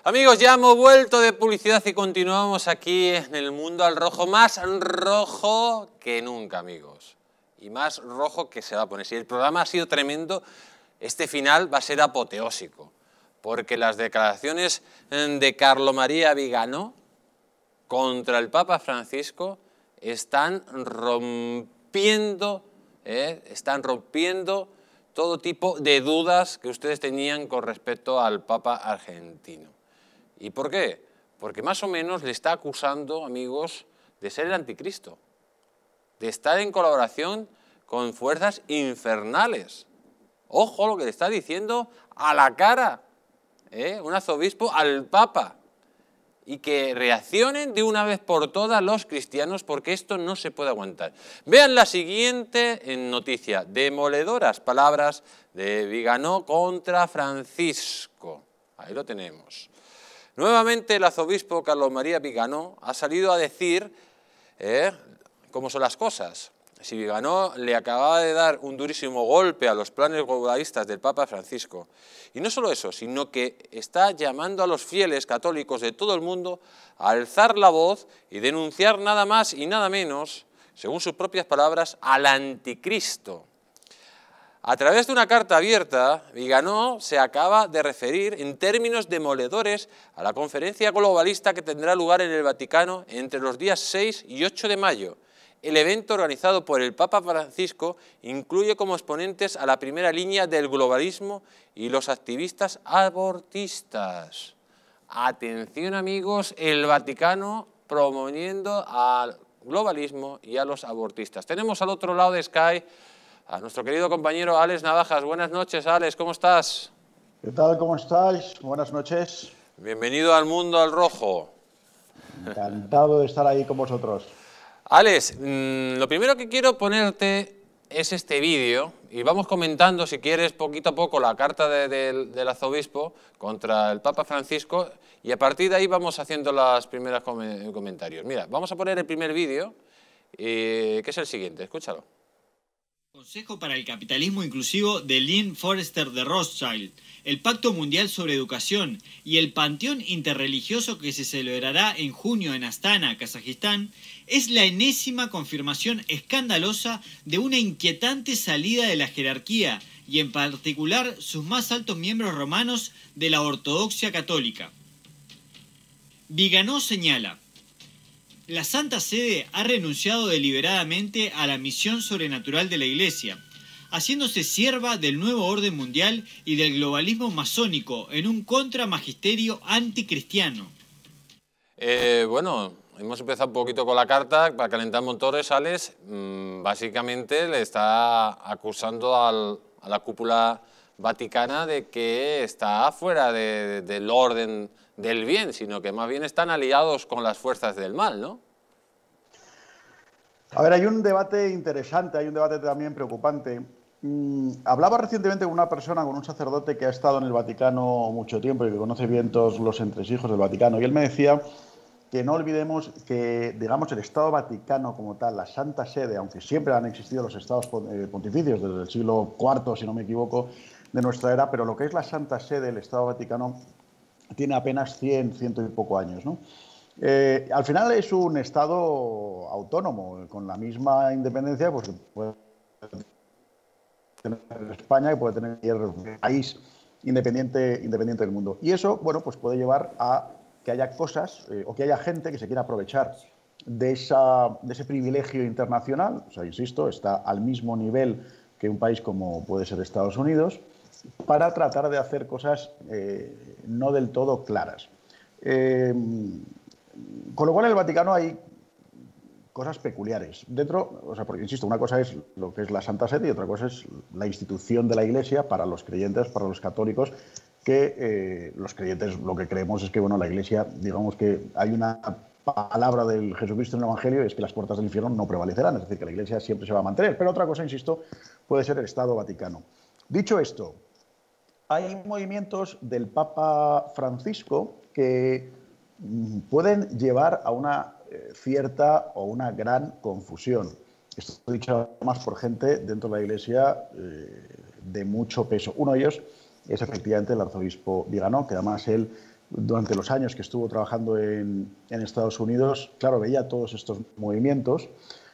Amigos, ya hemos vuelto de publicidad y continuamos aquí en el mundo al rojo, más rojo que nunca, amigos. Y más rojo que se va a poner. Si el programa ha sido tremendo, este final va a ser apoteósico, porque las declaraciones de Carlo María Viganò contra el Papa Francisco están rompiendo todo tipo de dudas que ustedes tenían con respecto al Papa argentino. ¿Y por qué? Porque más o menos le está acusando, amigos, de ser el anticristo, de estar en colaboración con fuerzas infernales. Ojo lo que le está diciendo a la cara, un arzobispo al Papa. Y que reaccionen de una vez por todas los cristianos, porque esto no se puede aguantar. Vean la siguiente noticia: demoledoras palabras de Viganò contra Francisco. Ahí lo tenemos. Nuevamente el arzobispo Carlo María Viganò ha salido a decir cómo son las cosas. Si Viganò le acababa de dar un durísimo golpe a los planes globalistas del Papa Francisco, y no solo eso, sino que está llamando a los fieles católicos de todo el mundo a alzar la voz y denunciar nada más y nada menos, según sus propias palabras, al anticristo. A través de una carta abierta, Viganò se acaba de referir en términos demoledores a la conferencia globalista que tendrá lugar en el Vaticano entre los días 6 y 8 de mayo. El evento organizado por el Papa Francisco incluye como exponentes a la primera línea del globalismo y los activistas abortistas. Atención, amigos, el Vaticano promoviendo al globalismo y a los abortistas. Tenemos al otro lado de Sky a nuestro querido compañero Alex Navajas. Buenas noches, Alex, ¿cómo estás? ¿Qué tal? ¿Cómo estáis? Buenas noches. Bienvenido al mundo al rojo. Encantado de estar ahí con vosotros. Alex, lo primero que quiero ponerte es este vídeo y vamos comentando, si quieres, poquito a poco la carta del arzobispo contra el Papa Francisco y a partir de ahí vamos haciendo los primeros comentarios. Mira, vamos a poner el primer vídeo, que es el siguiente, escúchalo. Consejo para el Capitalismo Inclusivo de Lynn Forrester de Rothschild, el Pacto Mundial sobre Educación y el Panteón Interreligioso que se celebrará en junio en Astana, Kazajistán, es la enésima confirmación escandalosa de una inquietante salida de la jerarquía y en particular sus más altos miembros romanos de la ortodoxia católica. Viganò señala: la Santa Sede ha renunciado deliberadamente a la misión sobrenatural de la Iglesia, haciéndose sierva del nuevo orden mundial y del globalismo masónico en un contramagisterio anticristiano. Bueno, hemos empezado un poquito con la carta para calentar motores, Alex. Básicamente le está acusando a la cúpula vaticana de que está fuera del orden del bien, sino que más bien están aliados con las fuerzas del mal, ¿no? A ver, hay un debate interesante, hay un debate también preocupante. Hablaba recientemente con una persona, con un sacerdote que ha estado en el Vaticano mucho tiempo y que conoce bien todos los entresijos del Vaticano, y él me decía que no olvidemos que, digamos, el Estado Vaticano como tal, la Santa Sede, aunque siempre han existido los estados pontificios desde el siglo IV, si no me equivoco, de nuestra era, pero lo que es la Santa Sede, el Estado Vaticano, tiene apenas 100 y poco años, ¿no? Al final es un Estado autónomo, con la misma independencia pues, que puede tener España y puede tener cualquier país independiente del mundo. Y eso, bueno, pues puede llevar a que haya cosas o que haya gente que se quiera aprovechar de ese privilegio internacional. O sea, insisto, está al mismo nivel que un país como puede ser Estados Unidos, para tratar de hacer cosas no del todo claras. Con lo cual en el Vaticano hay cosas peculiares. Dentro, o sea, porque insisto, una cosa es lo que es la Santa Sede y otra cosa es la institución de la Iglesia para los creyentes, para los católicos, que los creyentes lo que creemos es que, bueno, la Iglesia, digamos que hay una palabra del Jesucristo en el Evangelio y es que las puertas del infierno no prevalecerán, es decir, que la Iglesia siempre se va a mantener. Pero otra cosa, insisto, puede ser el Estado Vaticano. Dicho esto, hay movimientos del Papa Francisco que pueden llevar a una cierta o una gran confusión. Esto dicho más por gente dentro de la Iglesia de mucho peso. Uno de ellos es efectivamente el arzobispo Viganò, que además él durante los años que estuvo trabajando en Estados Unidos, claro, veía todos estos movimientos,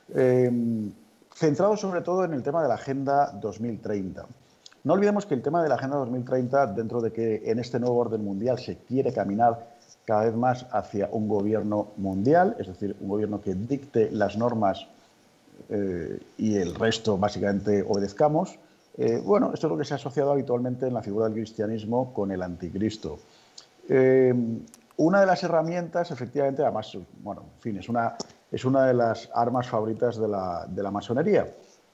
centrados sobre todo en el tema de la Agenda 2030. No olvidemos que el tema de la Agenda 2030, dentro de que en este nuevo orden mundial se quiere caminar cada vez más hacia un gobierno mundial, es decir, un gobierno que dicte las normas y el resto básicamente obedezcamos. Bueno, esto es lo que se ha asociado habitualmente en la figura del cristianismo con el anticristo. Una de las herramientas, efectivamente, además, bueno, en fin, es una de las armas favoritas de la masonería.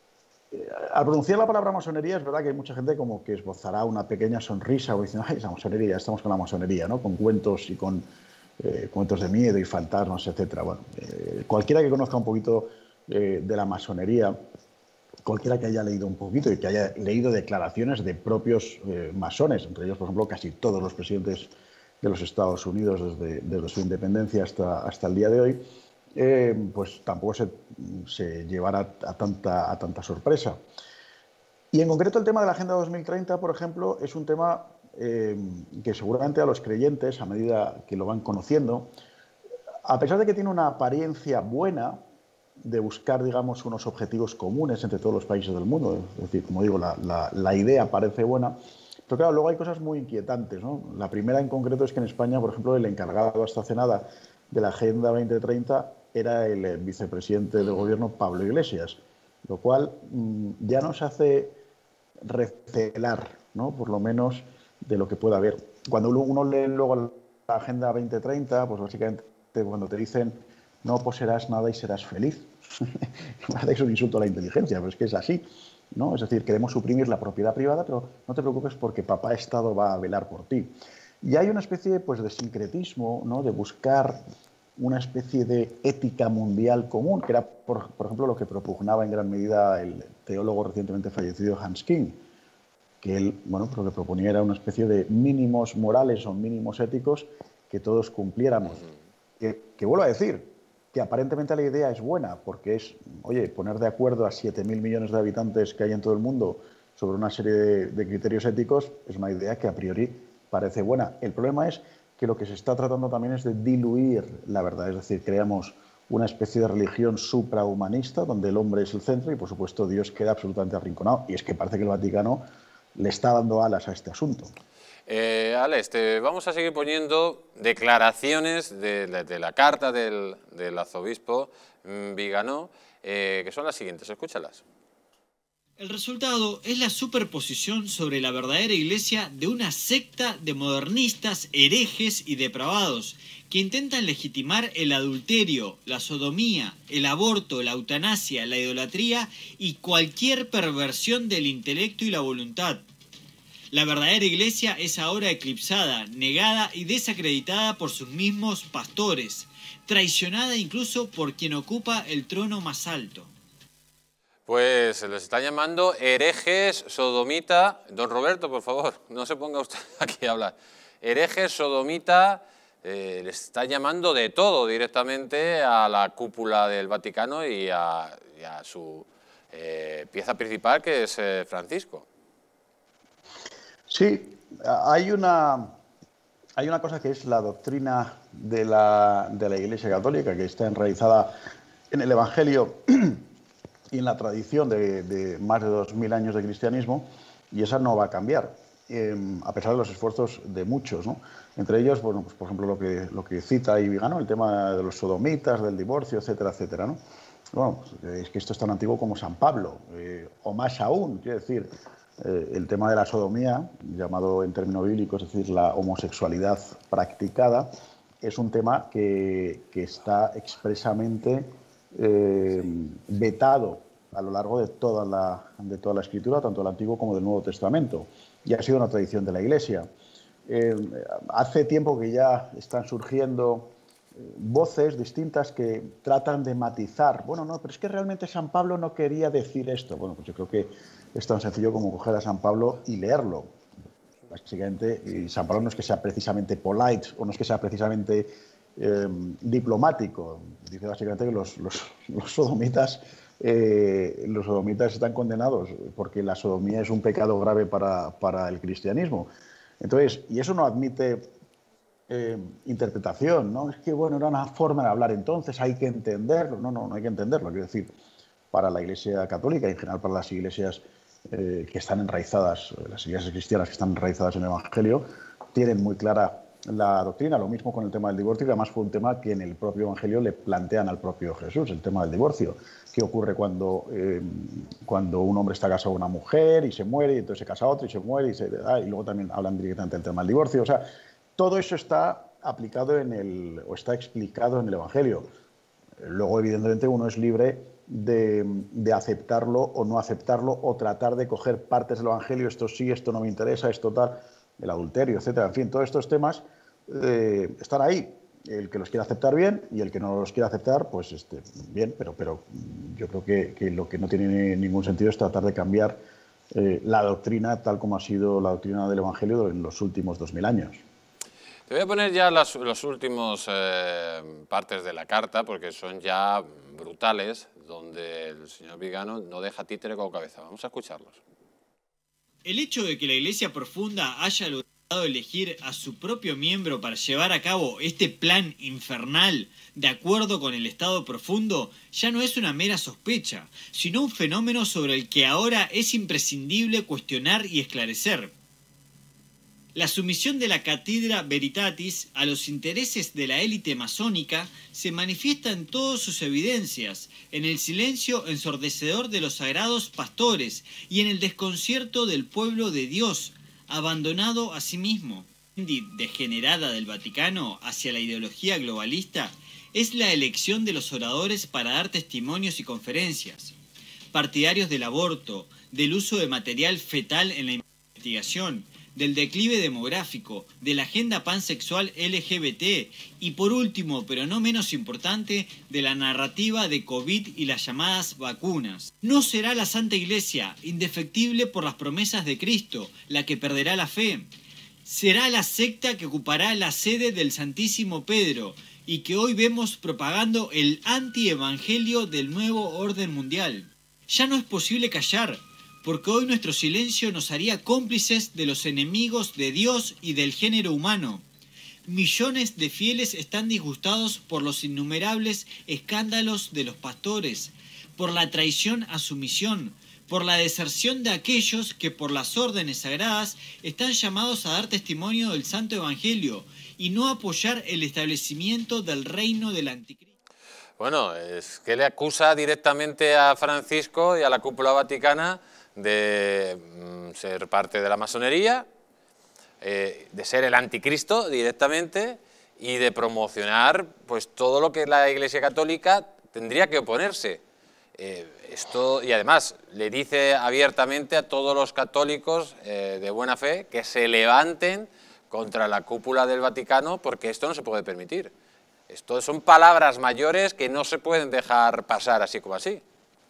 Al pronunciar la palabra masonería, es verdad que hay mucha gente como que esbozará una pequeña sonrisa o diciendo, ay, esa masonería, ya estamos con la masonería, ¿no? Con cuentos y con cuentos de miedo y fantasmas, etcétera. Bueno, cualquiera que conozca un poquito de la masonería, cualquiera que haya leído un poquito y que haya leído declaraciones de propios masones, entre ellos, por ejemplo, casi todos los presidentes de los Estados Unidos desde su independencia hasta el día de hoy, pues tampoco se llevará a tanta sorpresa. Y en concreto el tema de la Agenda 2030, por ejemplo, es un tema que seguramente a los creyentes, a medida que lo van conociendo, a pesar de que tiene una apariencia buena de buscar, digamos, unos objetivos comunes entre todos los países del mundo, es decir, como digo, la idea parece buena, pero claro, luego hay cosas muy inquietantes, ¿no? La primera en concreto es que en España, por ejemplo, el encargado hasta hace nada de la Agenda 2030 era el vicepresidente del gobierno, Pablo Iglesias, lo cual ya nos hace recelar, ¿no? Por lo menos de lo que pueda haber. Cuando uno lee luego la Agenda 2030, pues básicamente cuando te dicen no poseerás nada y serás feliz, es un insulto a la inteligencia, pero es que es así, ¿no? Es decir, queremos suprimir la propiedad privada, pero no te preocupes porque papá Estado va a velar por ti. Y hay una especie, pues, de sincretismo, ¿no? De buscar una especie de ética mundial común, que era, por ejemplo, lo que propugnaba en gran medida el teólogo recientemente fallecido Hans King, que él, bueno, pues lo que proponía era una especie de mínimos morales o mínimos éticos que todos cumpliéramos. Que vuelvo a decir, que aparentemente la idea es buena, porque es, oye, poner de acuerdo a 7.000 millones de habitantes que hay en todo el mundo sobre una serie de criterios éticos, es una idea que a priori parece buena. El problema es que lo que se está tratando también es de diluir la verdad, es decir, creamos una especie de religión suprahumanista donde el hombre es el centro y, por supuesto, Dios queda absolutamente arrinconado. Y es que parece que el Vaticano le está dando alas a este asunto. Alex, te vamos a seguir poniendo declaraciones de la carta del arzobispo Vigano, que son las siguientes, escúchalas. El resultado es la superposición sobre la verdadera iglesia de una secta de modernistas, herejes y depravados que intentan legitimar el adulterio, la sodomía, el aborto, la eutanasia, la idolatría y cualquier perversión del intelecto y la voluntad. La verdadera iglesia es ahora eclipsada, negada y desacreditada por sus mismos pastores, traicionada incluso por quien ocupa el trono más alto. Pues se les está llamando herejes, sodomita. Don Roberto, por favor, no se ponga usted aquí a hablar. Herejes, sodomita, le está llamando de todo directamente a la cúpula del Vaticano y a su pieza principal, que es Francisco. Sí, hay una cosa que es la doctrina de la Iglesia Católica, que está enraizada en el Evangelio y en la tradición de más de 2000 años de cristianismo, y esa no va a cambiar, a pesar de los esfuerzos de muchos, ¿no? Entre ellos, bueno, pues, por ejemplo, lo que cita ahí Vigano, el tema de los sodomitas, del divorcio, etcétera, etcétera, ¿no? Bueno, pues, es que esto es tan antiguo como San Pablo, o más aún, quiero decir, el tema de la sodomía, llamado en término bíblico, es decir, la homosexualidad practicada, es un tema que está expresamente vetado a lo largo de toda la Escritura, tanto del Antiguo como del Nuevo Testamento, y ha sido una tradición de la Iglesia. Hace tiempo que ya están surgiendo voces distintas que tratan de matizar. Bueno, no, pero es que realmente San Pablo no quería decir esto. Bueno, pues yo creo que es tan sencillo como coger a San Pablo y leerlo. Básicamente, y San Pablo no es que sea precisamente polite o no es que sea precisamente diplomático. Dice básicamente que los sodomitas están condenados porque la sodomía es un pecado grave para el cristianismo. Entonces, y eso no admite interpretación, ¿no? Es que, bueno, era una forma de hablar entonces, hay que entenderlo. No hay que entenderlo. Quiero decir, para la Iglesia Católica y en general para las iglesias que están enraizadas, las iglesias cristianas que están enraizadas en el Evangelio, tienen muy clara la doctrina. Lo mismo con el tema del divorcio, que además fue un tema que en el propio Evangelio le plantean al propio Jesús, el tema del divorcio. ¿Qué ocurre cuando un hombre está casado con una mujer y se muere, y entonces se casa otro y se muere, y luego también hablan directamente del tema del divorcio? O sea, todo eso está aplicado o está explicado en el Evangelio. Luego, evidentemente, uno es libre de aceptarlo o no aceptarlo, o tratar de coger partes del Evangelio, esto sí, esto no me interesa, esto tal, el adulterio, etcétera. En fin, todos estos temas están ahí. El que los quiera aceptar bien y el que no los quiera aceptar, pues bien, pero yo creo que lo que no tiene ningún sentido es tratar de cambiar la doctrina tal como ha sido la doctrina del Evangelio en los últimos 2000 años. Te voy a poner ya los últimos partes de la carta, porque son ya brutales, donde el señor Vigano no deja títere con cabeza. Vamos a escucharlos. El hecho de que la Iglesia Profunda haya logrado elegir a su propio miembro para llevar a cabo este plan infernal de acuerdo con el Estado Profundo ya no es una mera sospecha, sino un fenómeno sobre el que ahora es imprescindible cuestionar y esclarecer. La sumisión de la Cathedra Veritatis a los intereses de la élite masónica se manifiesta en todas sus evidencias, en el silencio ensordecedor de los sagrados pastores y en el desconcierto del pueblo de Dios, abandonado a sí mismo. La degenerada del Vaticano hacia la ideología globalista es la elección de los oradores para dar testimonios y conferencias. Partidarios del aborto, del uso de material fetal en la investigación, del declive demográfico, de la agenda pansexual LGBT y por último, pero no menos importante, de la narrativa de COVID y las llamadas vacunas. No será la Santa Iglesia, indefectible por las promesas de Cristo, la que perderá la fe. Será la secta que ocupará la sede del Santísimo Pedro y que hoy vemos propagando el antievangelio del nuevo orden mundial. Ya no es posible callar, porque hoy nuestro silencio nos haría cómplices de los enemigos de Dios y del género humano. Millones de fieles están disgustados por los innumerables escándalos de los pastores, por la traición a su misión, por la deserción de aquellos que por las órdenes sagradas están llamados a dar testimonio del Santo Evangelio y no apoyar el establecimiento del reino del Anticristo. Bueno, es que le acusa directamente a Francisco y a la cúpula vaticana de ser parte de la masonería, de ser el anticristo directamente y de promocionar pues todo lo que la Iglesia Católica tendría que oponerse. Y además le dice abiertamente a todos los católicos de buena fe que se levanten contra la cúpula del Vaticano, porque esto no se puede permitir. Esto son palabras mayores que no se pueden dejar pasar así como así.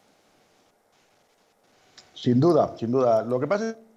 Sin duda, sin duda. Lo que pasa es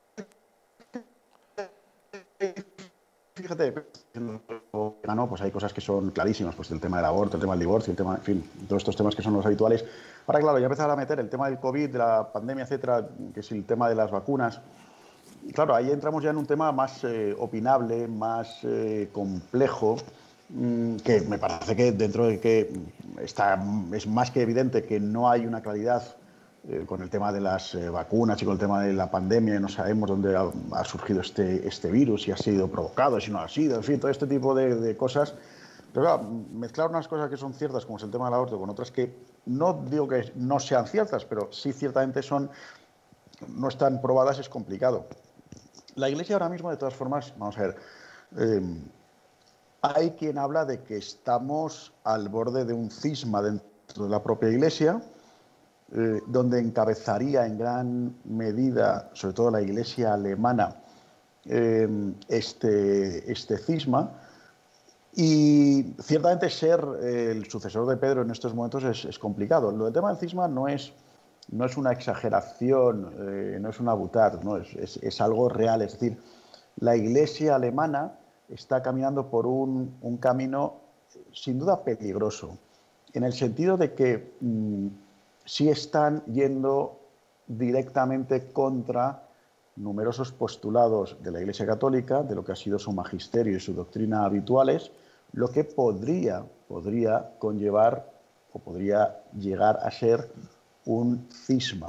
que, fíjate, pues hay cosas que son clarísimas, pues el tema del aborto, el tema del divorcio, el tema, en fin, todos estos temas que son los habituales. Ahora, claro, ya empezar a meter el tema del COVID, de la pandemia, etcétera, que es el tema de las vacunas. Y claro, ahí entramos ya en un tema más opinable, más complejo, que me parece que dentro de que es más que evidente que no hay una claridad con el tema de las vacunas y con el tema de la pandemia. No sabemos dónde ha surgido este virus, si ha sido provocado, si no ha sido, en fin, todo este tipo de cosas. Pero claro, mezclar unas cosas que son ciertas, como es el tema del aborto, con otras que no digo que no sean ciertas, pero sí ciertamente no están probadas, es complicado. La Iglesia ahora mismo, de todas formas, vamos a ver, hay quien habla de que estamos al borde de un cisma dentro de la propia Iglesia, donde encabezaría en gran medida, sobre todo la Iglesia alemana, este cisma. Y ciertamente ser el sucesor de Pedro en estos momentos es complicado. Lo del tema del cisma no es una exageración, no es una butad, no, es algo real. Es decir, la Iglesia alemana está caminando por un camino sin duda peligroso, en el sentido de que sí están yendo directamente contra numerosos postulados de la Iglesia Católica, de lo que ha sido su magisterio y su doctrina habituales, lo que podría conllevar o podría llegar a ser un cisma.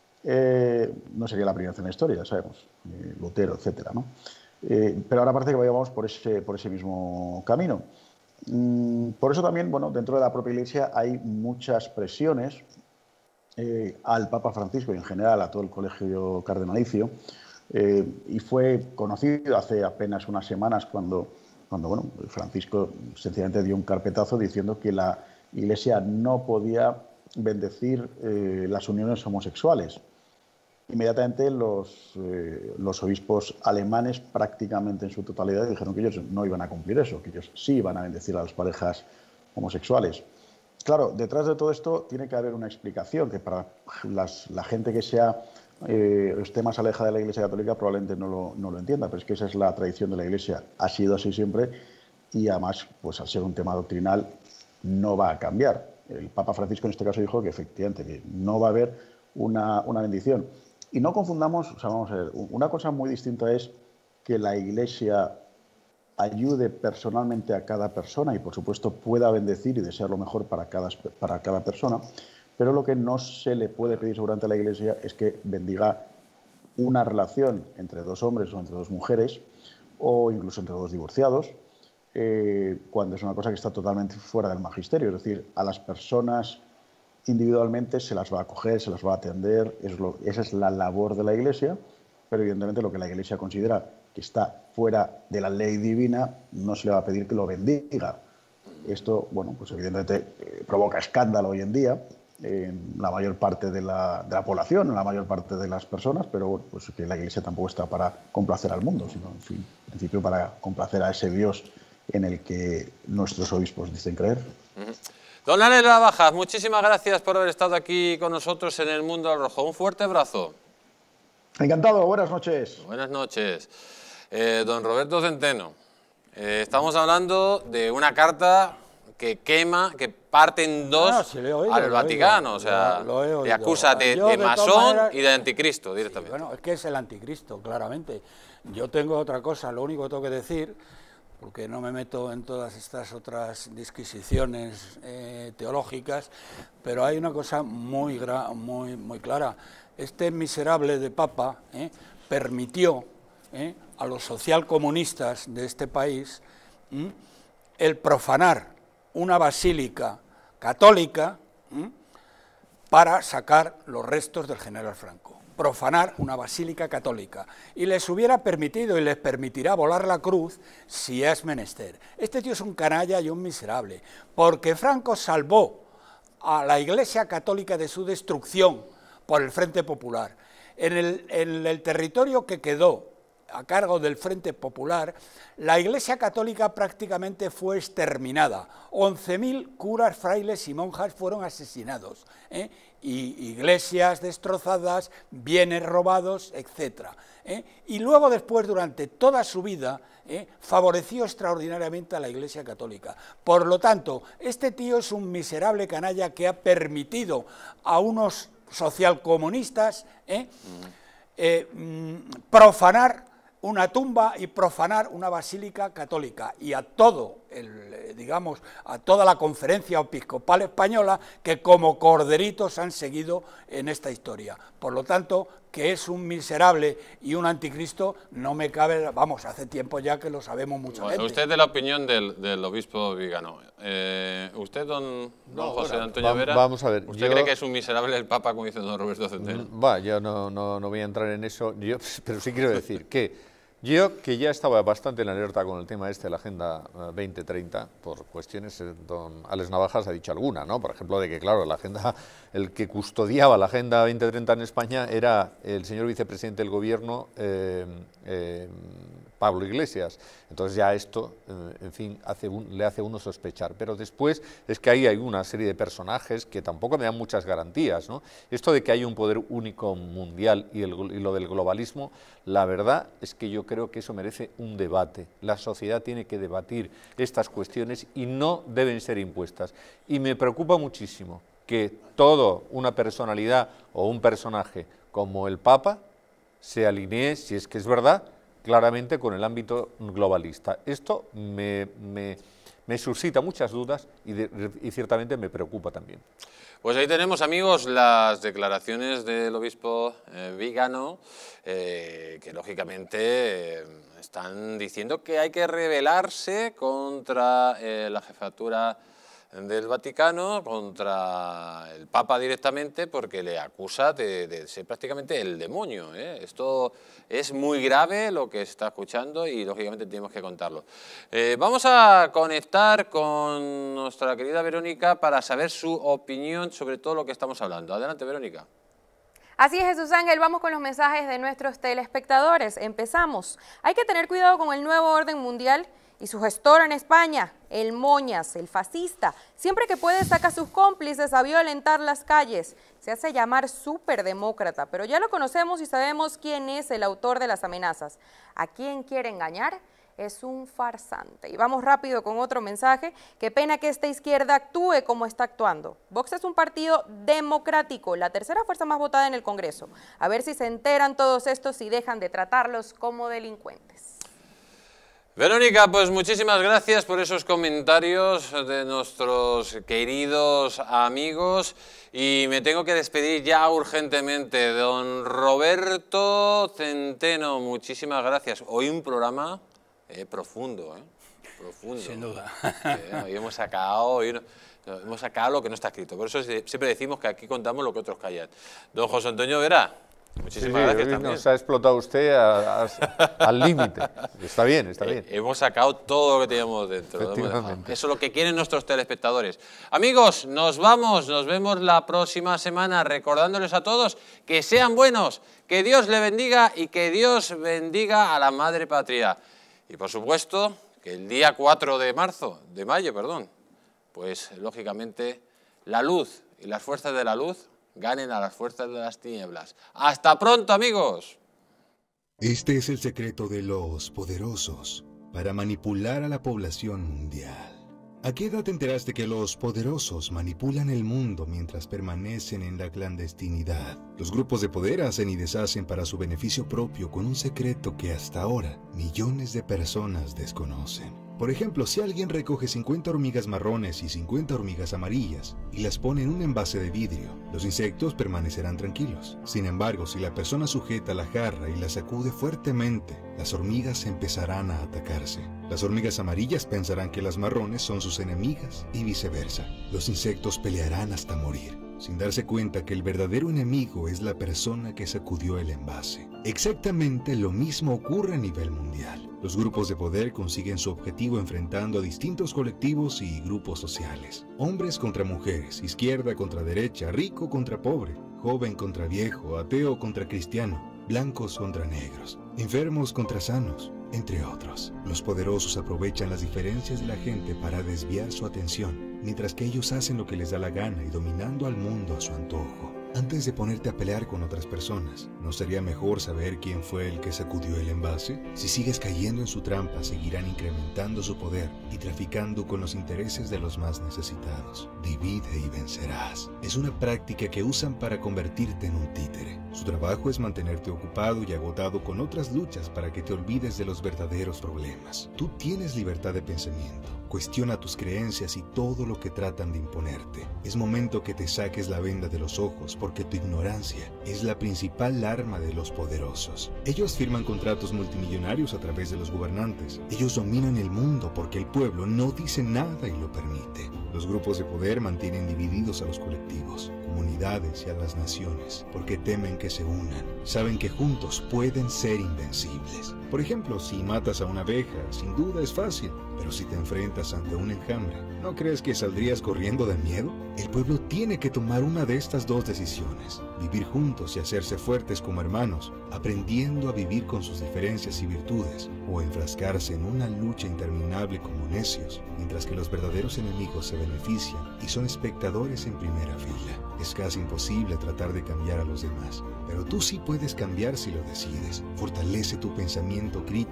No sería la primera vez en la historia, ya sabemos, Lutero, etcétera, ¿no? Pero ahora parece que vayamos por ese mismo camino. Por eso también, bueno, dentro de la propia Iglesia hay muchas presiones al Papa Francisco y en general a todo el colegio cardenalicio, y fue conocido hace apenas unas semanas cuando bueno, Francisco sencillamente dio un carpetazo diciendo que la Iglesia no podía bendecir las uniones homosexuales. Inmediatamente los obispos alemanes, prácticamente en su totalidad, dijeron que ellos no iban a cumplir eso, que ellos sí iban a bendecir a las parejas homosexuales. Claro, detrás de todo esto tiene que haber una explicación que para la gente que esté más alejada de la Iglesia Católica probablemente no lo entienda, pero es que esa es la tradición de la Iglesia, ha sido así siempre y además, pues al ser un tema doctrinal, no va a cambiar. El Papa Francisco en este caso dijo que efectivamente que no va a haber una bendición. Y no confundamos, o sea, vamos a ver, una cosa muy distinta es que la Iglesia ayude personalmente a cada persona y, por supuesto, pueda bendecir y desear lo mejor para cada persona, pero lo que no se le puede pedir seguramente a la Iglesia es que bendiga una relación entre dos hombres o entre dos mujeres o incluso entre dos divorciados, cuando es una cosa que está totalmente fuera del magisterio. Es decir, a las personas individualmente se las va a acoger, se las va a atender, esa es la labor de la Iglesia, pero evidentemente lo que la Iglesia considera que está fuera de la ley divina no se le va a pedir que lo bendiga. Esto, bueno, pues evidentemente provoca escándalo hoy en día en la mayor parte de la población, en la mayor parte de las personas, pero bueno, pues que la Iglesia tampoco está para complacer al mundo, sino en principio para complacer a ese Dios en el que nuestros obispos dicen creer. Don Alex Navajas, muchísimas gracias por haber estado aquí con nosotros en El Mundo al Rojo. Un fuerte abrazo. Encantado, buenas noches. Buenas noches. Don Roberto Centeno, estamos hablando de una carta que quema, que parte en dos al Vaticano, o sea, le acusa de masón y de anticristo directamente. Sí, bueno, es que es el anticristo, claramente. Yo tengo otra cosa, lo único que tengo que decir, porque no me meto en todas estas otras disquisiciones teológicas, pero hay una cosa muy clara. Este miserable de Papa permitió a los socialcomunistas de este país el profanar una basílica católica para sacar los restos del general Franco. Profanar una basílica católica, y les hubiera permitido y les permitirá volar la cruz si es menester. Este tío es un canalla y un miserable, porque Franco salvó a la Iglesia Católica de su destrucción por el Frente Popular. En el territorio que quedó a cargo del Frente Popular, la Iglesia Católica prácticamente fue exterminada. 11.000 curas, frailes y monjas fueron asesinados, y iglesias destrozadas, bienes robados, etc. Y luego después, durante toda su vida, favoreció extraordinariamente a la Iglesia Católica. Por lo tanto, este tío es un miserable canalla que ha permitido a unos socialcomunistas profanar una tumba y profanar una basílica católica, y a toda la conferencia episcopal española, que como corderitos han seguido en esta historia. Por lo tanto, que es un miserable y un anticristo, no me cabe, vamos, hace tiempo ya que lo sabemos mucha gente. Usted de la opinión del obispo Vigano. ¿Usted, don José Antonio Vera, vamos a ver, usted cree que es un miserable el Papa, como dice don Roberto Centeno? Yo no voy a entrar en eso, pero sí quiero decir que yo, que ya estaba bastante en alerta con el tema de la Agenda 2030, por cuestiones, don Alex Navajas ha dicho alguna, ¿no? Por ejemplo, de que, claro, el que custodiaba la Agenda 2030 en España era el señor vicepresidente del Gobierno, Pablo Iglesias. Entonces ya esto, en fin, le hace a uno sospechar. Pero después es que ahí hay una serie de personajes que tampoco me dan muchas garantías, ¿no? Esto de que hay un poder único mundial y lo del globalismo, la verdad es que yo creo que eso merece un debate. La sociedad tiene que debatir estas cuestiones y no deben ser impuestas. Y me preocupa muchísimo que toda una personalidad o un personaje como el Papa se alinee, si es que es verdad, claramente con el ámbito globalista. Esto me suscita muchas dudas y ciertamente me preocupa también. Pues ahí tenemos, amigos, las declaraciones del obispo Vígano, que lógicamente están diciendo que hay que rebelarse contra la jefatura del Vaticano, contra el Papa directamente, porque le acusa de ser prácticamente el demonio. Esto es muy grave lo que se está escuchando y lógicamente tenemos que contarlo. Vamos a conectar con nuestra querida Verónica para saber su opinión sobre todo lo que estamos hablando. Adelante, Verónica. Así es, Jesús Ángel, vamos con los mensajes de nuestros telespectadores. Empezamos. Hay que tener cuidado con el nuevo orden mundial y su gestor en España, el Moñas, el fascista. Siempre que puede saca a sus cómplices a violentar las calles. Se hace llamar superdemócrata, pero ya lo conocemos y sabemos quién es el autor de las amenazas. ¿A quién quiere engañar? Es un farsante. Y vamos rápido con otro mensaje. Qué pena que esta izquierda actúe como está actuando. Vox es un partido democrático, la tercera fuerza más votada en el Congreso. A ver si se enteran todos estos y dejan de tratarlos como delincuentes. Verónica, pues muchísimas gracias por esos comentarios de nuestros queridos amigos y me tengo que despedir ya urgentemente. Don Roberto Centeno, muchísimas gracias. Hoy un programa profundo, profundo. Sin duda. Hoy hemos sacado lo que no está escrito. Por eso siempre decimos que aquí contamos lo que otros callan. Don José Antonio Vera. Muchísimas gracias también. Nos ha explotado usted al límite. Está bien, está bien. Hemos sacado todo lo que teníamos dentro. Eso es lo que quieren nuestros telespectadores. Amigos, nos vamos, nos vemos la próxima semana, recordándoles a todos que sean buenos, que Dios le bendiga y que Dios bendiga a la Madre Patria. Y por supuesto, que el día 4 de mayo, pues lógicamente la luz y las fuerzas de la luz ganen a las fuerzas de las tinieblas. ¡Hasta pronto, amigos! Este es el secreto de los poderosos para manipular a la población mundial. ¿A qué edad te enteraste que los poderosos manipulan el mundo mientras permanecen en la clandestinidad? Los grupos de poder hacen y deshacen para su beneficio propio con un secreto que hasta ahora millones de personas desconocen. Por ejemplo, si alguien recoge 50 hormigas marrones y 50 hormigas amarillas y las pone en un envase de vidrio, los insectos permanecerán tranquilos. Sin embargo, si la persona sujeta la jarra y la sacude fuertemente, las hormigas empezarán a atacarse. Las hormigas amarillas pensarán que las marrones son sus enemigas y viceversa. Los insectos pelearán hasta morir, sin darse cuenta que el verdadero enemigo es la persona que sacudió el envase. Exactamente lo mismo ocurre a nivel mundial. Los grupos de poder consiguen su objetivo enfrentando a distintos colectivos y grupos sociales. Hombres contra mujeres, izquierda contra derecha, rico contra pobre, joven contra viejo, ateo contra cristiano, blancos contra negros, enfermos contra sanos, entre otros. Los poderosos aprovechan las diferencias de la gente para desviar su atención, mientras que ellos hacen lo que les da la gana y dominando al mundo a su antojo. Antes de ponerte a pelear con otras personas, ¿no sería mejor saber quién fue el que sacudió el envase? Si sigues cayendo en su trampa, seguirán incrementando su poder y traficando con los intereses de los más necesitados. Divide y vencerás. Es una práctica que usan para convertirte en un títere. Su trabajo es mantenerte ocupado y agotado con otras luchas para que te olvides de los verdaderos problemas. Tú tienes libertad de pensamiento. Cuestiona tus creencias y todo lo que tratan de imponerte. Es momento que te saques la venda de los ojos porque tu ignorancia es la principal arma de los poderosos. Ellos firman contratos multimillonarios a través de los gobernantes. Ellos dominan el mundo porque el pueblo no dice nada y lo permite. Los grupos de poder mantienen divididos a los colectivos, comunidades y a las naciones porque temen que se unan. Saben que juntos pueden ser invencibles. Por ejemplo, si matas a una abeja, sin duda es fácil, pero si te enfrentas ante un enjambre, ¿no crees que saldrías corriendo de miedo? El pueblo tiene que tomar una de estas dos decisiones: vivir juntos y hacerse fuertes como hermanos, aprendiendo a vivir con sus diferencias y virtudes, o enfrascarse en una lucha interminable como necios, mientras que los verdaderos enemigos se benefician y son espectadores en primera fila. Es casi imposible tratar de cambiar a los demás, pero tú sí puedes cambiar si lo decides. Fortalece tu pensamiento crítico,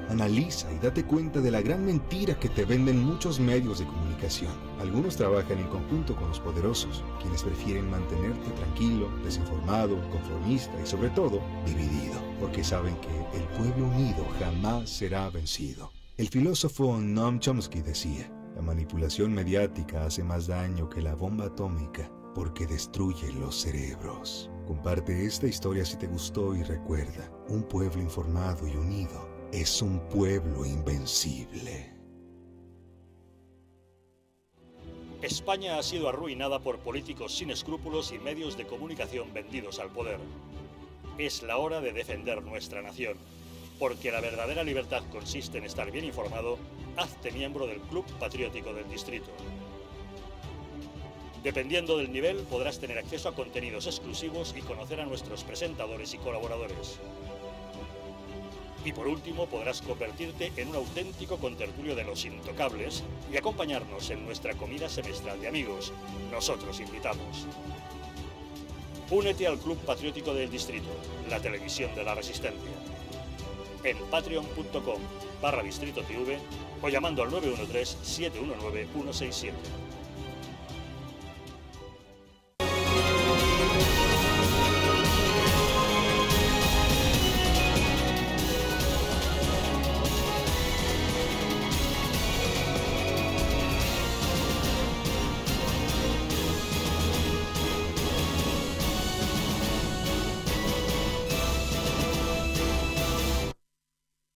Analiza y date cuenta de la gran mentira que te venden muchos medios de comunicación. Algunos trabajan en conjunto con los poderosos, quienes prefieren mantenerte tranquilo, desinformado, conformista y sobre todo dividido, porque saben que el pueblo unido jamás será vencido. El filósofo Noam Chomsky decía: la manipulación mediática hace más daño que la bomba atómica porque destruye los cerebros. Comparte esta historia si te gustó y recuerda, un pueblo informado y unido es un pueblo invencible. España ha sido arruinada por políticos sin escrúpulos y medios de comunicación vendidos al poder. Es la hora de defender nuestra nación, porque la verdadera libertad consiste en estar bien informado. Hazte miembro del Club Patriótico del Distrito. Dependiendo del nivel, podrás tener acceso a contenidos exclusivos y conocer a nuestros presentadores y colaboradores. Y por último, podrás convertirte en un auténtico contertulio de los intocables y acompañarnos en nuestra comida semestral de amigos. Nosotros invitamos. Únete al Club Patriótico del Distrito, la televisión de la Resistencia. En patreon.com/DistritoTV o llamando al 913-719-167.